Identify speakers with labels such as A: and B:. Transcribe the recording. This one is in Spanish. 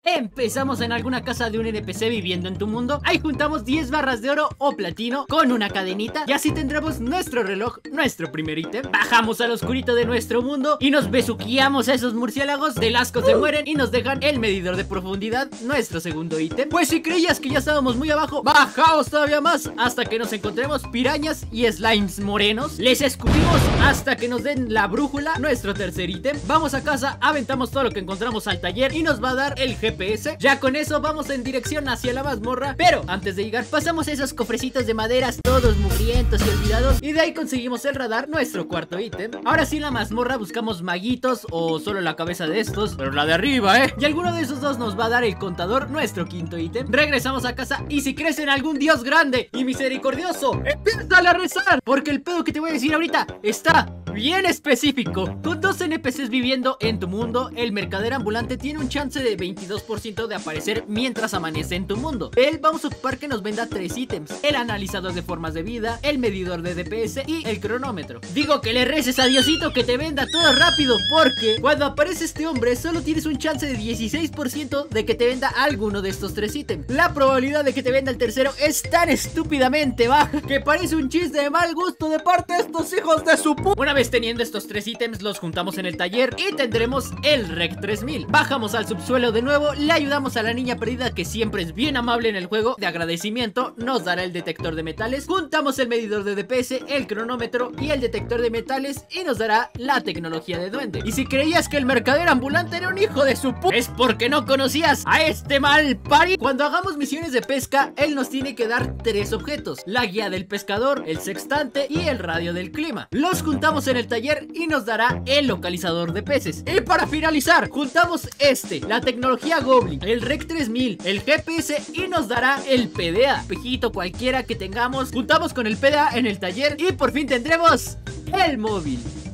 A: Empezamos en alguna casa de un NPC viviendo en tu mundo. Ahí juntamos 10 barras de oro o platino con una cadenita y así tendremos nuestro reloj, nuestro primer ítem. Bajamos al oscurito de nuestro mundo y nos besuqueamos a esos murciélagos. Del asco se mueren y nos dejan el medidor de profundidad, nuestro segundo ítem. Pues si creías que ya estábamos muy abajo, bajamos todavía más hasta que nos encontremos pirañas y slimes morenos. Les escupimos hasta que nos den la brújula, nuestro tercer ítem. Vamos a casa, aventamos todo lo que encontramos al taller y nos va a dar el GPS. Ya con eso vamos en dirección hacia la mazmorra, pero antes de llegar pasamos esos cofrecitos de maderas todos mugrientos y olvidados y de ahí conseguimos el radar, nuestro cuarto ítem. Ahora sí, en la mazmorra buscamos maguitos o solo la cabeza de estos, pero la de arriba, y alguno de esos dos nos va a dar el contador, nuestro quinto ítem. Regresamos a casa y si crees en algún dios grande y misericordioso, empiézale a rezar, porque el pedo que te voy a decir ahorita está bien específico. Con dos NPCs viviendo en tu mundo, el mercader ambulante tiene un chance de 22% de aparecer mientras amanece en tu mundo. Él vamos a ocupar que nos venda 3 ítems: el analizador de formas de vida, el medidor de DPS y el cronómetro. Digo que le reces a Diosito que te venda todo rápido, porque cuando aparece este hombre solo tienes un chance de 16% de que te venda alguno de estos 3 ítems. La probabilidad de que te venda el tercero es tan estúpidamente baja que parece un chiste de mal gusto de parte de estos hijos de su puta. Una vez teniendo estos 3 ítems, los juntamos en el taller y tendremos el REC 3000. Bajamos al subsuelo de nuevo, le ayudamos a la niña perdida, que siempre es bien amable en el juego. De agradecimiento nos dará el detector de metales. Juntamos el medidor de DPS, el cronómetro y el detector de metales y nos dará la tecnología de duende. Y si creías que el mercader ambulante era un hijo de su puta, es porque no conocías a este mal pari. Cuando hagamos misiones de pesca, él nos tiene que dar 3 objetos: la guía del pescador, el sextante y el radio del clima. Los juntamos en el taller y nos dará el localizador de peces. Y para finalizar, juntamos la tecnología Goblin, el REC 3000, el GPS y nos dará el PDA, espejito cualquiera que tengamos. Juntamos con el PDA en el taller y por fin tendremos el móvil.